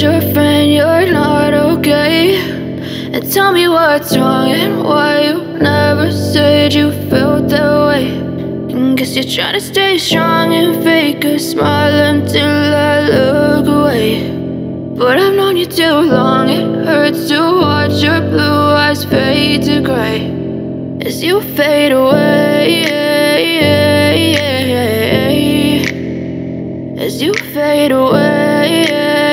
your friend, you're not okay. And tell me what's wrong and why you never said you felt that way. And guess you're trying to stay strong and fake a smile until I look away. But I've known you too long, it hurts to watch your blue eyes fade to gray as you fade away, as you fade away.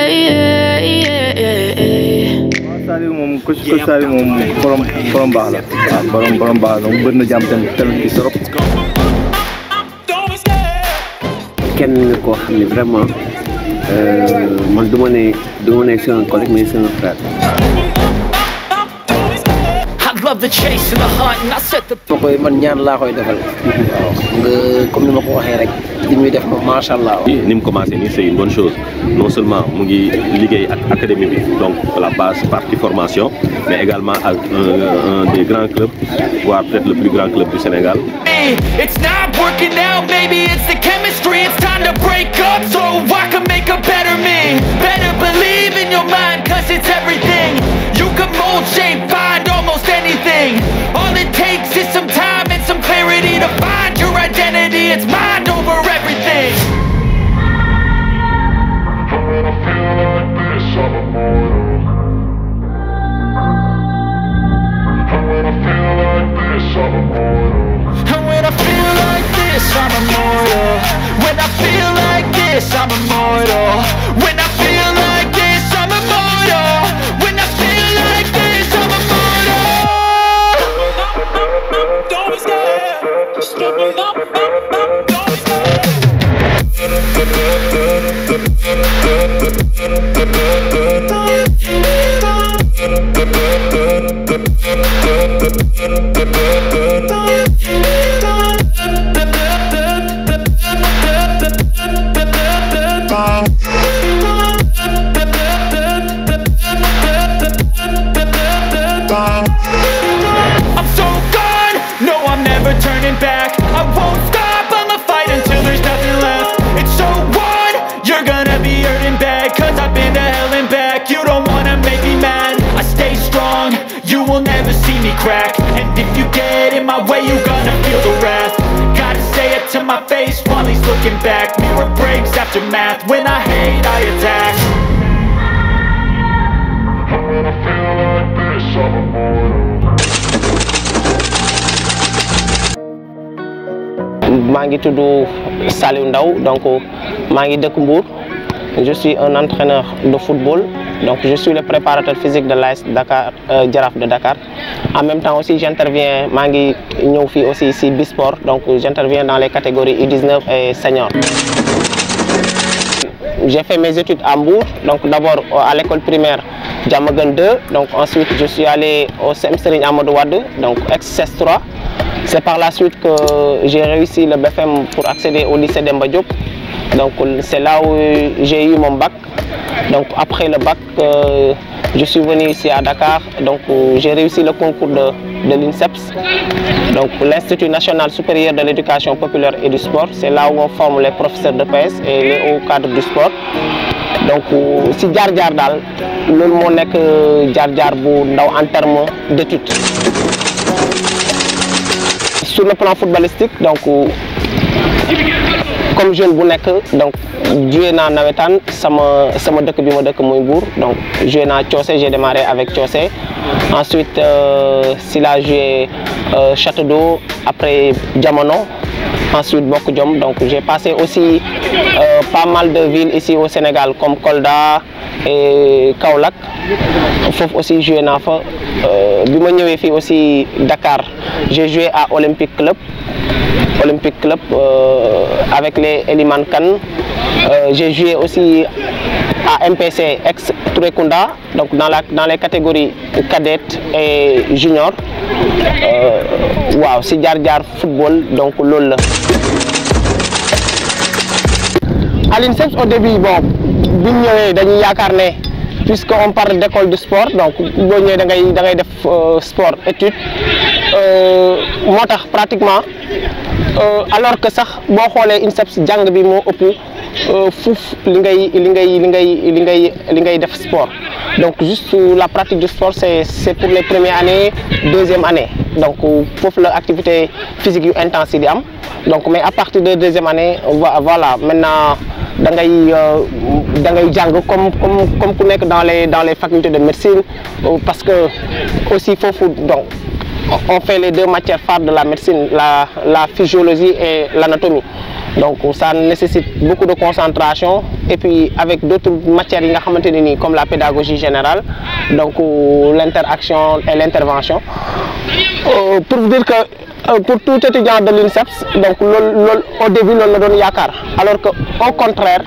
Saliou moom ku Saliou moom borom baax la waaw borom baax la moom bëri na jàmm tamit ci trop. kenn koo xam ne vraiment man du ma ne c'est un collègue mais c'est un frère. ma koy man ñaan laa koy defal. waaw nga comme ni ma ko waxee rek li muy def moom macha allah. ni mu commencé nii c'est une bonne chose non seulement mu ngi liggéey ak académie bi donc la base partie formation mais également ak un des grands clubs voire peut-être le plus grand club du Sénégal. It's not working out, maybe it's the chemistry. It's time to break up so I can make a better me. Better believe in your mind, cause it's everything. You can mold, shape, find almost anything. All it takes is some time and some clarity to find your identity. It's mind over everything. When I feel like this, I'm immortal. When I feel like this, I'm immortal. And when I feel like this, I'm immortal. When I feel like this, I'm immortal. When I feel like this, I'm immortal. When I feel like this, I'm immortal. Don't be scared. Just step it up. Don't be scared. I'm so gone, no I'm never turning back. I won't stop, I'ma fight until there's nothing left. It's so on, you're gonna be hurting bad, cause I've been to hell and back. You don't wanna make me mad, I stay strong, you will never see me crack. And if you get in my way, you gonna feel the wrath. Gotta say it to my face while he's looking back. Mirror breaks after math, when I hate I attack. When I feel like this, I'm immortal. maa ngi tudd Saliou Ndao donc maa ngi dëkk Mbour. Je suis un entraîneur de football, donc je suis le préparateur physique de l'AS Dakar Jaraaf de Dakar. En même temps aussi j'interviens maa ngi ñëw fii aussi ici Bisport, donc j'interviens dans les catégories U19 et senior. J'ai fait mes études à Mbour, donc d'abord à l'école primaire Diamaguène 2, donc ensuite je suis allé au CEM Serigne Amadou Wade, donc ex-CES 3. C'est par la suite que j'ai réussi le BFM pour accéder au lycée Demba Diop. Donc c'est là où j'ai eu mon bac. Donc après le bac, je suis venu ici à Dakar. Donc j'ai réussi le concours de l'INSEPS, donc l'Institut National Supérieur de l'Éducation Populaire et du Sport. C'est là où on forme les professeurs de PS et les hauts cadres du sport. Donc si jaar-jaar daal loolu moo nekk jaar-jaar bu ndaw en termes d'études. Sur le plan footballistique, donc comme jeune bu nekk donc joué naa nawetaan sama dëkk bi ma dëkk muy Mbour, donc joué naa Thiocé, j'ai démarré avec Thiocé. Ensuite si la joué Château d'Eau, après Diamono, ensuite Bokk Jom. Donc j'ai passé aussi pas mal de villes ici au Sénégal comme Kolda et Kaolack. Foofu aussi joué naa fa. Bi ma ñëwee fii aussi Dakar, j'ai joué à Olympique Club avec les Eliman Kane. J'ai joué aussi à MPC ex Tourékounda, donc dans les catégories cadettes et junior. Waaw si jaar-jaar football donc loolu la. À l'INSEPS au début bon bi ñu ñëwee dañuy yaakaar ne puisque on parle d'école du sport, donc boo ñëwee da ngay def sport étude moo tax pratiquement alors que sax boo xoolee INSEPS jàng bi moo ëpp fouf li ngay def sport. Donc juste la pratique du sport c'est pour les premières années, deuxième année. Donc pour l'activité physique intense di am. Donc mais à partir de deuxième année voilà maintenant da ngay jàng comme ku nekk dans les facultés de médecine parce que aussi foofu donc on fait les deux matières phares de la médecine, la physiologie et l'anatomie. Donc ça nécessite beaucoup de concentration et puis avec d'autres matières comme la pédagogie générale, donc l'interaction et l'intervention. Pour vous dire que pour tout étudiant de l'INSEPS, donc au début on donne yakar, alors que au contraire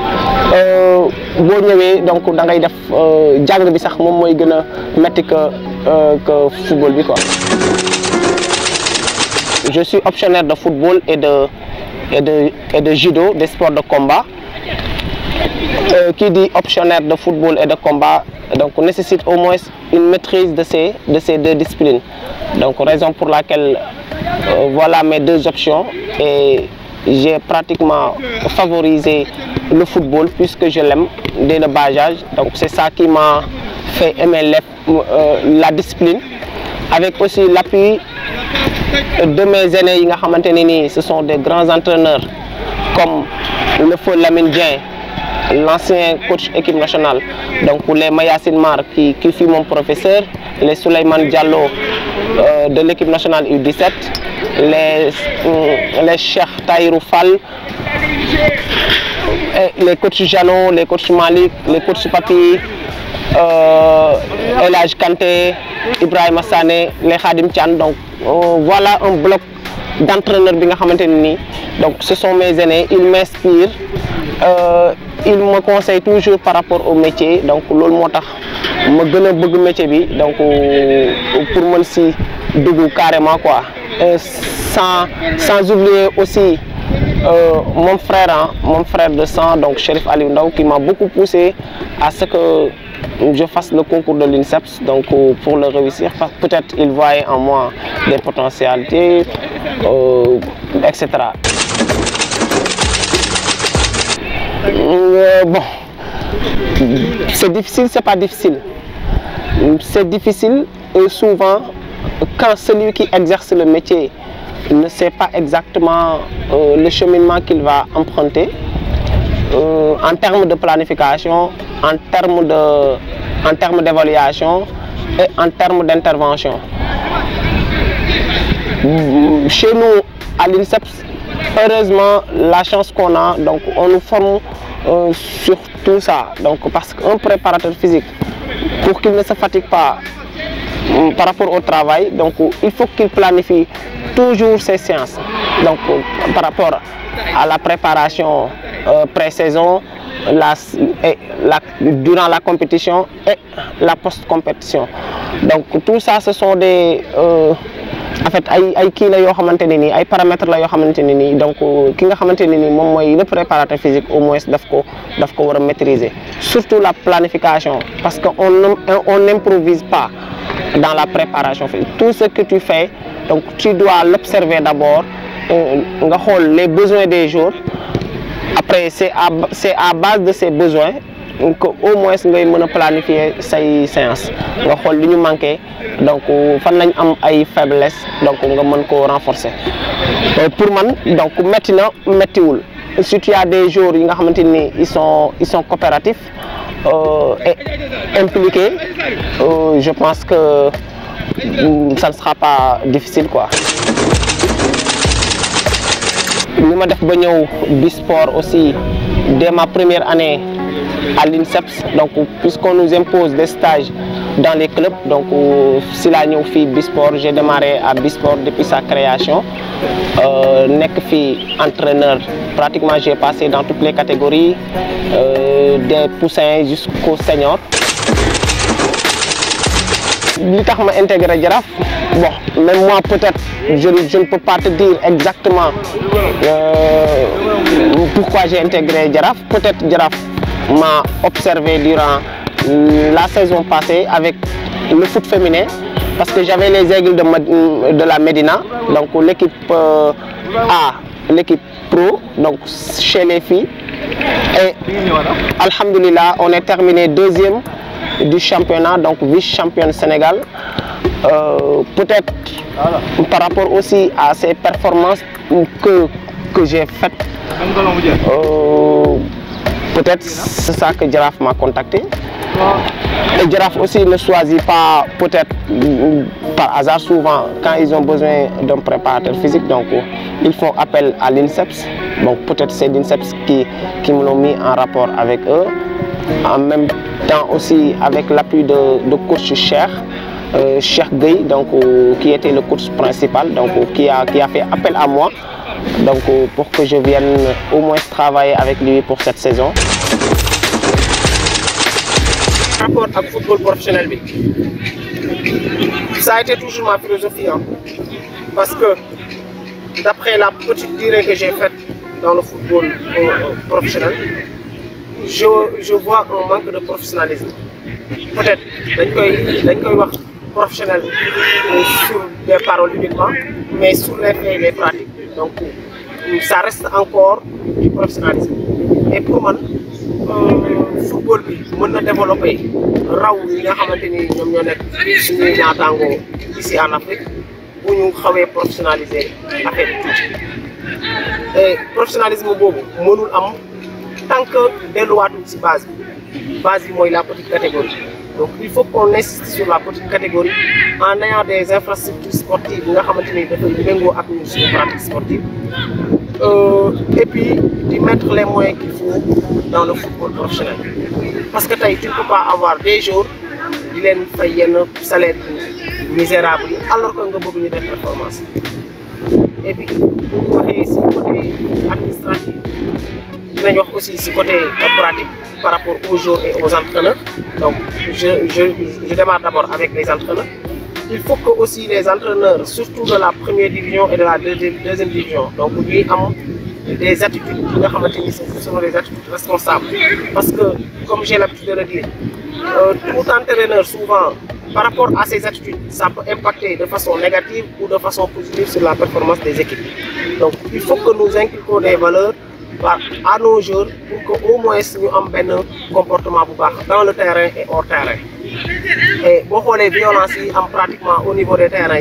boo ñëwee donc da ngay def jàng bi sax moom mooy gën a metti que football bi quoi. Je suis optionnaire de football et de judo, des sports de combat. Qui dit optionnaire de football et de combat donc nécessite au moins une maîtrise de ces deux disciplines. Donc raison pour laquelle voilà mes deux options et j'ai pratiquement favorisé le football puisque je l'aime dès le bas âge. Donc c'est ça qui m'a fait aimer la discipline, avec aussi l'appui de mes aînés, ce sont des grands entraîneurs comme le feu Lamine Dieng, l'ancien coach équipe nationale, donc les Mayacine Mar qui fut mon professeur, les Souleymane Diallo de l'équipe nationale U17, les Cheikh Tahirou Fall, les coachs Jano, les coachs Malik, les coachs Papi, Elhadj Kanté, Ibrahima Sané, les Khadim Thian. Donc voilà un bloc d'entraîneurs bi nga xamanteni donc ce sont mes aînés, ils m'inspirent, ils me conseillent toujours par rapport au métier. Donc lool motax ma gëna bëgg métier bi, donc pour mën si dugg carrément quoi. Sans oublier aussi mon frère de sang, donc Chérif Aliou Ndaw, qui m'a beaucoup poussé à ce que je fasse le concours de l'INSEPS, donc pour le réussir. Peut-être il voyait en moi des potentialités, etc. Bon, c'est difficile, c'est pas difficile. C'est difficile et souvent quand celui qui exerce le métier ne sait pas exactement le cheminement qu'il va emprunter en termes de planification, en termes d'évaluation et en termes d'intervention. Chez nous, à l'INSEPS, heureusement, la chance qu'on a, donc on nous forme sur tout ça. Donc, parce qu'un préparateur physique, pour qu'il ne se fatigue pas par rapport au travail, donc il faut qu'il planifie toujours ses séances. Donc, par rapport à la préparation pré-saison, durant la compétition et la post-compétition. Donc tout ça, ce sont des en fait ay paramètres la yo xamanteni ni, donc ki nga xamanteni ni mom moy le préparateur physique au moins daf ko wara maîtriser, surtout la planification, parce que on n'improvise pas dans la préparation physique. Tout ce que tu fais, donc tu dois l'observer d'abord, nga xol les besoins des jours. Après, c'est à base de ces besoins qu'au moins ngay mën planifier say séances. Nga xol li ñu manqué, donc fan lañ am ay faiblesse, donc nga mën ko renforcer. Pour man, donc metti na mettiwul. Si tu as des jours yi nga xamanteni ils sont coopératifs et impliqués, je pense que ça ne sera pas difficile quoi. Nous avons fait Bisport aussi dès ma première année à l'INSEPS, donc puisqu'on nous impose des stages dans les clubs, donc si la ñëw fi Bisport, j'ai démarré à Bisport depuis sa création. Nek fi entraîneur, pratiquement j'ai passé dans toutes les catégories, des poussins jusqu'au senior. Li tax ma intégré Jaraaf, bon, même moi peut-être je ne peux pas te dire exactement pourquoi j'ai intégré Jaraaf. Peut-être Jaraaf m'a observé durant la saison passée avec le foot féminin, parce que j'avais les Aigles de la Médina, donc l'équipe A l'équipe pro, donc chez les filles. Et alhamdoulilah, on est terminé deuxième du championnat, donc vice-championne Sénégal. Peut-être par rapport aussi à ces performances que j'ai faites, peut-être c'est ça que Giraffe m'a contacté. Et Giraffe aussi ne choisit pas, peut-être par hasard, souvent quand ils ont besoin d'un préparateur physique, donc ils font appel à l'INSEPS. Donc peut-être c'est l'INSEPS qui me l'ont mis en rapport avec eux. En même temps aussi avec l'appui de coach Cheikh Gueye, donc qui était le coach principal, donc qui a fait appel à moi, donc pour que je vienne au moins travailler avec lui pour cette saison. Rapport avec le football professionnel, ça a été toujours ma philosophie, hein, parce que d'après la petite durée que j'ai faite dans le football professionnel, je vois un manque de professionnalisme. Peut-être dañ koy wax professionnel sur des paroles uniquement, mais sur les faits et les pratiques. Donc ça reste encore du professionnalisme. Et pour moi, football bi mën na développer raw yi nga xamante ni ñoom ñoo nekk suñuy naataangoo ici en Afrique bu ñu xawee professionnaliser affaire bi tuuti. Et professionnalisme boobu mënul am tant que delluwaatul ci base bi mooy la petite catégorie. Donc il faut qu'on insiste sur la petite catégorie en ayant des infrastructures sportives nga xamante ni dafay méngoo ak ñun suñu pratique sportive. Et puis de mettre les moyens qu'il faut dans le football professionnel. Parce que tu ne peux pas avoir des jours qui ont fait un salaire misérable alors que tu veux des performances. Et puis, si côté administratif, nous avons aussi ce côté pratique par rapport aux joueurs et aux entraîneurs. Donc, je démarre d'abord avec les entraîneurs. Il faut que aussi les entraîneurs, surtout de la première division et de la deuxième division, donc ils ont des attitudes, ce sont des attitudes responsables. Parce que, comme j'ai l'habitude de le dire, tout entraîneur souvent, par rapport à ces attitudes, ça peut impacter de façon négative ou de façon positive sur la performance des équipes. Donc il faut que nous inculquions des valeurs à nos joueurs pour qu'au moins nous ayons un comportement dans le terrain et hors terrain. Et beaucoup les violences pratiquement au niveau des terrains,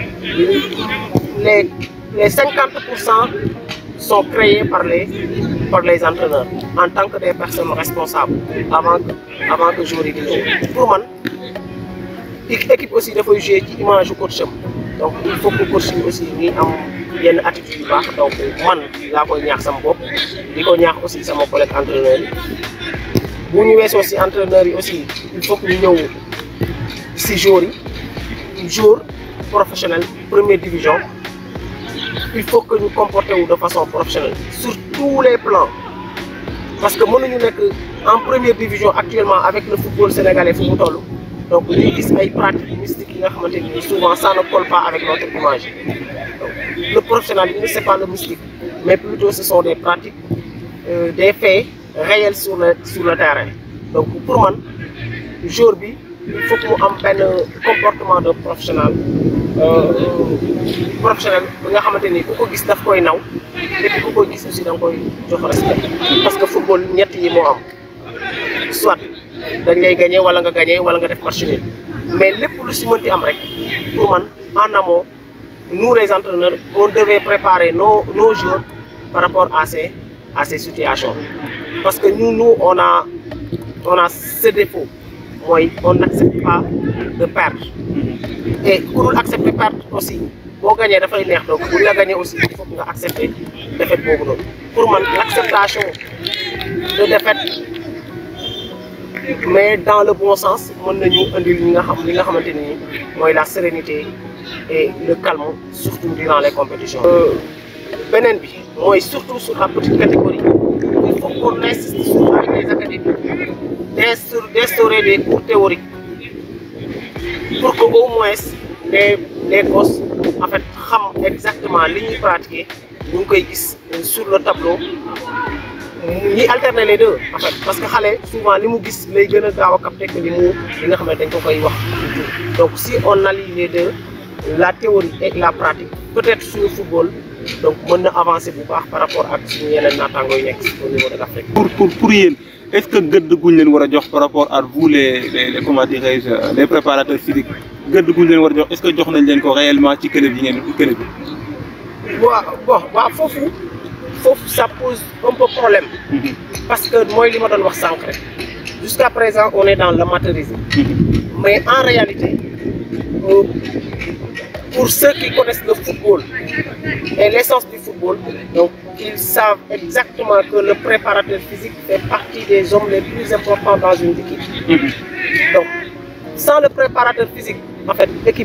les 50% sont créés par les entraîneurs en tant que des personnes responsables avant que jouer. Pour moi, l'équipe aussi doit jouer qui image du coach. Donc il faut que le coach aussi ait une attitude baax. Donc moi, laa koy ñaax sama bopp di ko ñaax aussi sama collègue entraîneur yi. Bu ñu weesoo aussi entraîneurs yi aussi il faut que ñu ñëw si joueurs yi joueur professionnel première division. Il faut que nous nous comportions de façon professionnelle sur tous les plans. Parce que nous sommes en première division actuellement avec le football sénégalais. Donc nous avons des pratiques mystiques qui souvent ça ne colle pas avec notre image. Donc, le professionnalisme, ce n'est pas le mystique, mais plutôt ce sont des pratiques, des faits réels sur le terrain. Donc pour moi, aujourd'hui, il faut que nous ayons un comportement de professionnel. Professionnel nga xamanteni ku ko gis daf koy naw et ku ko gis aussi dang koy jox respect parce que football ñett yi mo am soit dañ lay gagner wala nga def match nul mais lepp lu ci mënti am rek pour man en amont nous les entraîneurs on devait préparer nos joueurs par rapport à ces situations parce que nous on a ce défaut. On n'accepte pas de perdre. Et pour accepter de perdre aussi, pour gagner, donc pour la gagner aussi, il faut accepter de défaite. Pour moi, l'acceptation de défaite, mais dans le bon sens, on a la sérénité et le calme, surtout durant les compétitions. Surtout sur la petite catégorie, il faut qu'on insiste sur les académies. D'instaurer des cours théoriques pour que au moins les gosses en fait sachent exactement ce qu'ils pratiquent ñu koy gis sur le tableau ñi alterner les deux en fait parce que xale souvent li mu gis lay gën a gaaw a capter que li nga xam ne dañ ko koy wax. Donc si on allie les deux, la théorie et la pratique, peut-être sur le football donc mën na avancer bu baax par rapport ak suñu yeneen naataangoo yu nekk au niveau de l'Afrique. pour yéen est-ce que gëdd guñ leen war a jox par rapport à vous les comment dirais-je les préparateurs physiques gëdd guñ leen war a jox est-ce que jox nañ leen ko réellement ci club yi ngeen club bi. waaw foofu ça pose un peu problème. parce que mooy li ma doon wax sànq rek. jusqu'à présent on est dans l'amateurisme. mais en réalité pour ceux qui connaissent le football et l'essence du football, donc ils savent exactement que le préparateur physique fait partie des hommes les plus importants dans une équipe. Donc sans le préparateur physique, en fait, l'équipe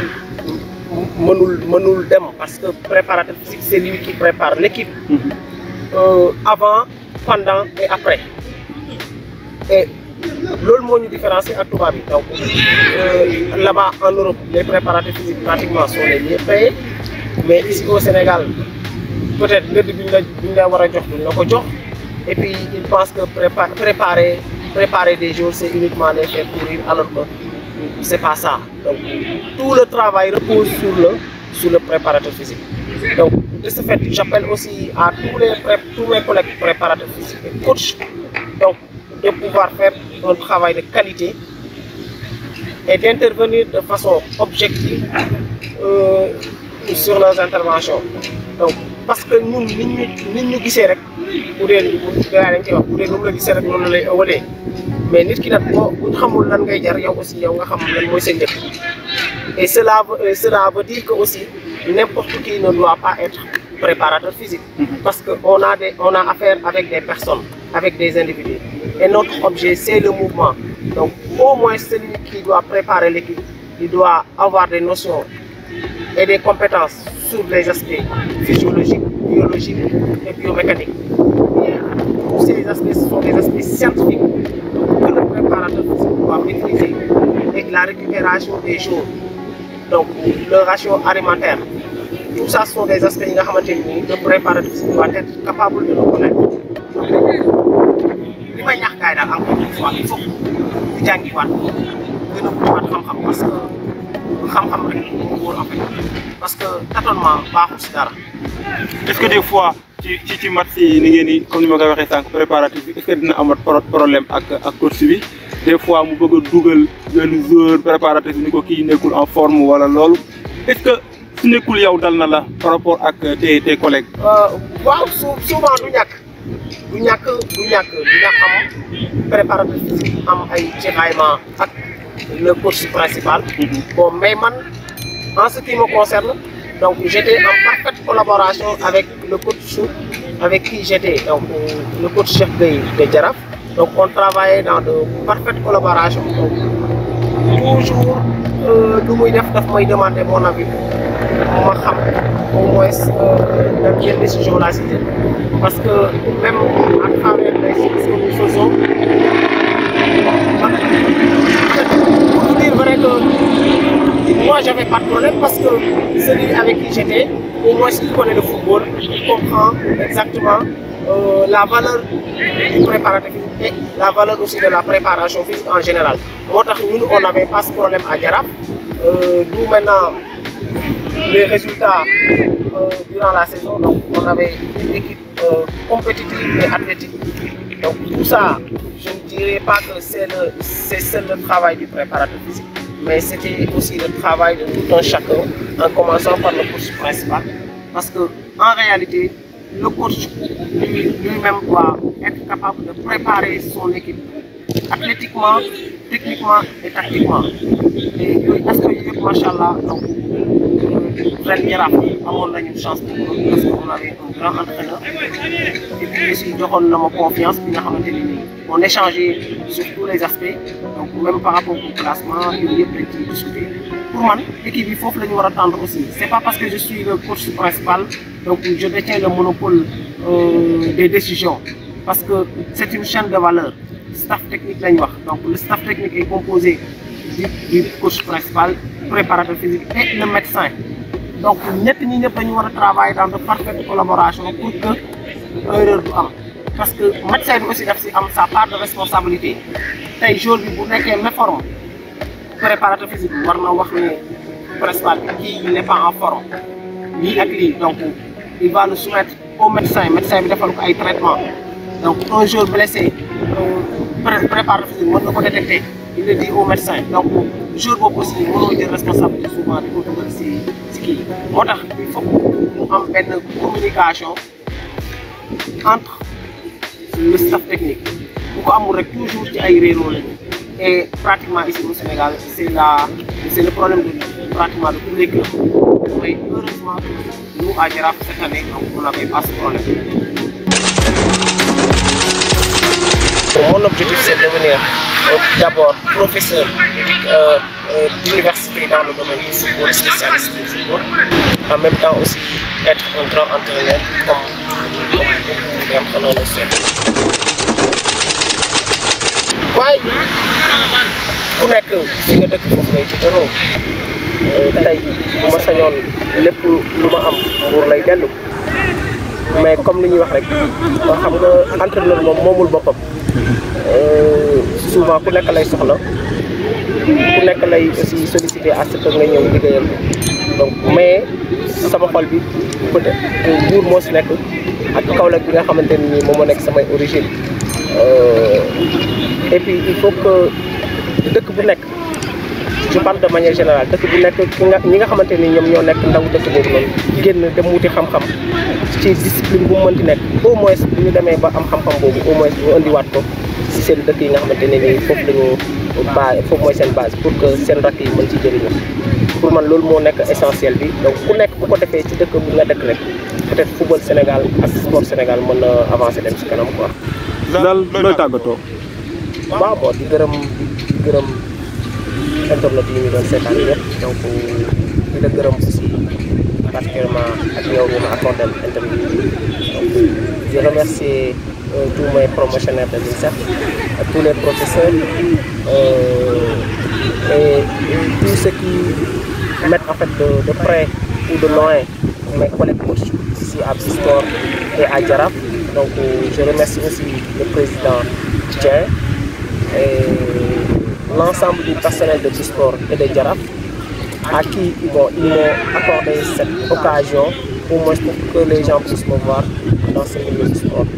mënul dem parce que préparateur physique c'est lui qui prépare l'équipe avant, pendant et après. Et loolu moo ñu différencier ak tubaab yi donc là-bas en Europe les préparateurs physiques pratiquement sont les mieux payés mais ici au Sénégal peut-être gëdd bi ñu la war a jox duñ la ko jox et puis ils pensent que préparer des jours c'est uniquement les faire courir alors que c'est pas ça. Donc tout le travail repose sur le préparateur physique. Donc de ce fait j'appelle aussi à tous mes collègues préparateurs physiques et coachs donc de pouvoir faire un travail de qualité et d'intervenir de façon objective sur leurs interventions. Donc parce que ñun nit ñu gisee rek bu dee dañ koy wax bu dee nu mu la gisee rek noonu lay ëwalee mais nit ki nag boo bu xamul lan ngay jar yow aussi yow nga xam lan mooy sa njëkk et cela veut dire que aussi n'importe qui ne doit pas être préparateur physique parce que on a affaire avec des personnes, avec des individus. Et notre objet, c'est le mouvement. Donc, au moins, celui qui doit préparer l'équipe, il doit avoir des notions et des compétences sur les aspects physiologiques, biologiques et biomécaniques. Et tous ces aspects sont des aspects scientifiques que le préparateur physique doit maîtriser. Et la récupération des jours, donc le ratio alimentaire. Tout ça sont des aspects que le préparateur physique doit être capable de le connaître. li may ñaax gars yi daal encore une fois il faut que jàngiwaat gën a wutiwaat xam-xam parce que xam-xam rek moo wóor en fait parce que tâtonnement baaxul si dara. est-ce que des fois ci match yi ni ngeen ni comme ni ma koy waxee sànq préparatif bi est-ce que dina amat problème ak coach bi des fois mu bëgg a dugal benn joueur préparatif bi ni ko kii nekkul en forme wala loolu est-ce que su nekkul yow dal na la par rapport ak tes collègues. waaw souvent du ñàkk dina am préparateur physique am ay tiraillement ak le coach principal. Bon mais man en ce qui me concerne donc j'étais en parfaite collaboration avec le coach avec qui j'étais donc le coach chef de Jaraaf. Donc on travaillait dans de parfaites collaborations. Donc toujours lu muy def daf may demander mon avis ma xam au moins dans quelle décision la cité parce que même à travers les choses que nous faisons pour dire vrai que moi j'avais pas de problème parce que celui avec qui j'étais au moins il connaît le football, il comprend exactement la valeur du préparatif et la valeur aussi de la préparation physique en général. Moi, nous, on n'avait pas ce problème à Jaraaf. D'où maintenant les résultats durant la saison. Donc, on avait une équipe compétitive et athlétique. Donc, tout ça, je ne dirais pas que c'est seul le travail du préparateur physique, mais c'était aussi le travail de tout un chacun, en commençant par le coach principal. Parce que, en réalité, le coach lui-même doit être capable de préparer son équipe athlétiquement, techniquement et tactiquement. Et parce que machallah, donc ren Jaraaf amoon nañu chance pour parce qu'on avait un grand entraîneur et puis aussi joxoon na ma confiance bi nga xamante ni on échangeait sur tous les aspects donc même par rapport au classement yooyu yëpp dañ ciy discuter. Pour moi, l'équipe il faut que nous attendre aussi. C'est pas parce que je suis le coach principal donc je détiens le monopole des décisions parce que c'est une chaîne de valeur. Staff technique lañ wax donc le staff technique est composé du coach principal, préparateur physique et le médecin. Donc ñett ñi ñëpp dañu war a travailler dans de parfaite collaboration pour que erreur du am parce que médecin bi aussi daf si am sa part de responsabilité tey jour bi bu nekkee méforme préparateur physique war na wax ne principal bi kii il n'est pas en forme lii ak lii donc il va nous soumettre au médecin bi defal ko ay traitement donc un jour blessé préparateur physique mën na ko détecter il le dit au médecin donc jour boobu aussi mënoo jël responsabilité souvent di ko dugal si kii moo tax il faut mu am benn communication entre le staff technique bu ko amul rek toujours ci ay réeróo lañu et pratiquement ici au Sénégal c'est le problème de pratiquement de tous les clubs mais heureusement nous à Jaraaf cette année on n'avait pas ce problème. Mon objectif c'est de devenir d'abord professeur d'université dans le domaine du football, spécialiste du football, en même temps aussi être un grand entraîneur comme beaucoup le souhaitent. waaye ku nekk fi nga dëkk foofu ngay jiitaroo tey bu ma sañoon lépp lu ma am Mbour lay dellu mais comme li ñuy wax rek xam nga entraîneur moom moomul boppam souvent ku nekk lay soxla ku nekk lay aussi solliciter à ce que nga ñëw liggéeyal donc mais sama xol bi peut-être Mbour moo si nekk ak Kaolack bi nga xamante ne nii moom moo nekk samay origine et puis il faut que dëkk bu nekk je parle de manière générale dëkk bu nekk ñi nga xamante ni ñoom ñoo nekk ndaw dëkk boobu noonu génn dem wuti xam-xam ci discipline bu mu mënti nekk au moins bu ñu demee ba am xam-xam boobu au moins ñu indiwaat ko si seen dëkk yi nga xamante ne nii foofu la ñu foofu mooy seen base pour que seen rakk yi mën ci jëriñu pour man loolu moo nekk essentiel bi donc ku nekk bu ko defee ci dëkk bu nga dëkk rek peut-être football Sénégal ak sport Sénégal mën na avancer dem ci kanam quoi. daal looy tàggatoo. waaw bon di gërëm internet yi ñu doon seetaan yëpp donc di la gërëm aussi particulièrement ak yow ñu ma accordé interview donc je remercie tous mes promotionnaires de l'INSEP tous les professeurs et tous ceux qui mettent en fait de près ou de loin mes collègues coachs ici à Sport et à Jaraaf donc je remercie aussi le président Tien et l'ensemble du personnel de Sport et de Jaraaf à qui ils m'ont accordé cette occasion au moins pour que les gens puissent me voir dans ce milieu du sport.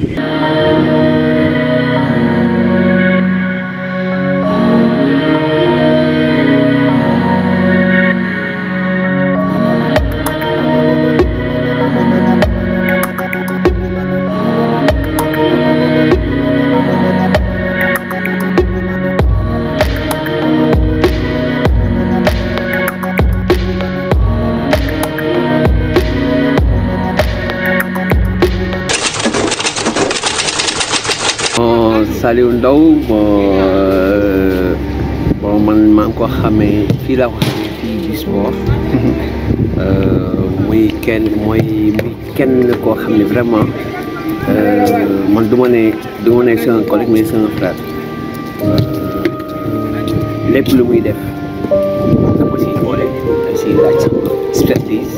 Saliou Ndao bon man maa ngi ko xamee fii laa ko xamee fii du sport muy kenn koo xam ne vraiment man du ma ne c'est un collègue mais c'est un frère lépp lu muy def dama si boole si laaj expertise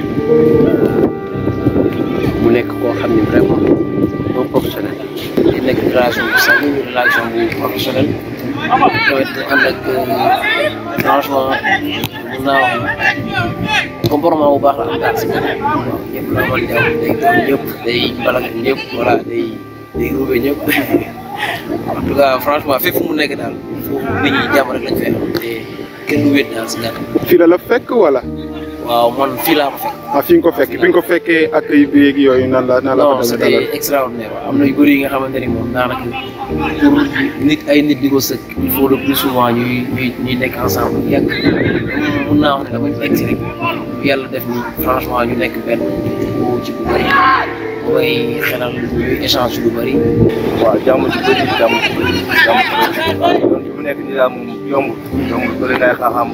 mu nekk koo xam ne vraiment un professionnel. di nekk relation bu sax une relation bu professionnelle tamit ànd ak franchement mën naa wax comportement bu baax la am daal si ñëpp la amal jaww day doon ñëpp day balak ñëpp voilà day ruube ñëpp en tout cas franchement fépp mu nekk daal foofu nit ñi jàmm rek lañ fay am te kenn du wéet daal si gàttal. fii la fekk wala. waaw man fii laa ko fekk. fi nga ko fekk bi nga ko fekkee ak ay béy yooyu nan la non c'était extraordinaire am na yu bëri yi nga xamante ni moom daanaka pour ay nit di ko sëkk il faut le plus souvent ñuy nekk ensemble yàgg mun naa wax ne dama egg si rek yàlla def ni franchement ñu nekk benn ci bu bëri mooy xelal ñuy échange lu bëri. waaw jàmm ci bëri waaw yoon bu nekk nii daal moom yombul bëri na ay xaaxaam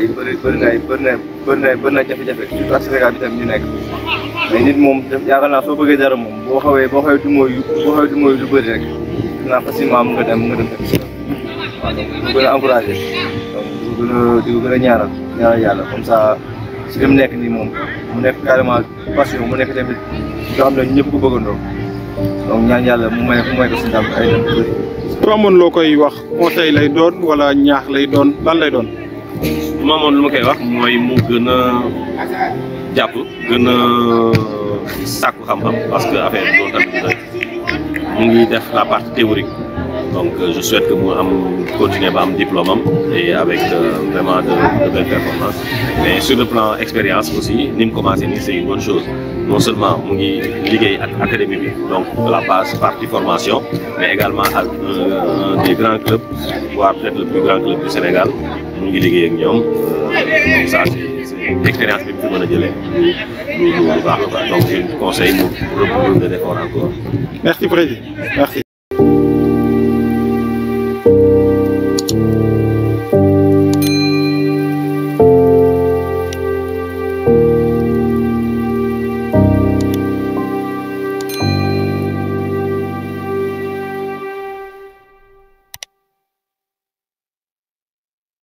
bëri na jafe-jafe surtout ak Sénégal bi tam ñu nekk mais nit moom yaakaar naa soo bëggee dara moom boo xawee du mooy lu bëri rek dinaa facilement mu nga dem fekk si waaw donc di ko gën a encouragé donc di ko gën a ñaanal yàlla comme ça si li mu nekk nii moom mu nekk carrément passion mu nekk tamit yoo xam ne ñëpp ko bëggandoo donc ñaan yàlla mu may ko si ndam ay dem bëri. soo amoon loo koy wax conseil lay doon wala ñaax lay doon lan lay doon. maamoon lu ma koy wax mooy mu gën a jàpp gën a sàkku xam-xam parce que affaire bi loolu tamit mu ngi def la partie théorique donc je souhaite que mu am continuer ba am diplôme am et avec vraiment de belles performances mais sur le plan expérience aussi ni mu commencé nii c'est une bonne chose non seulement mu ngi liggéey ak académie bi donc la base partie formation mais également ak un des grands clubs voire peut-être le plus grand club du Sénégal mu ngi liggéey ak ñoom donc ça c'est expérience bi mu fi mën a jëlee lu baax la donc je conseille mu reprendre l'effort encore. Merci Président. Merci.